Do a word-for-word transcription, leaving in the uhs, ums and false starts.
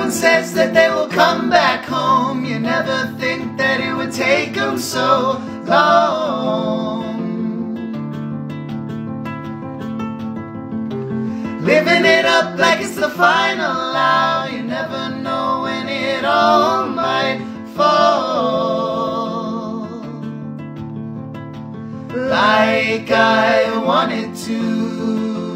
Everyone says that they will come back home. You never think that it would take them so long. Living it up like it's the final hour. You never know when it all might fall like I wanted to.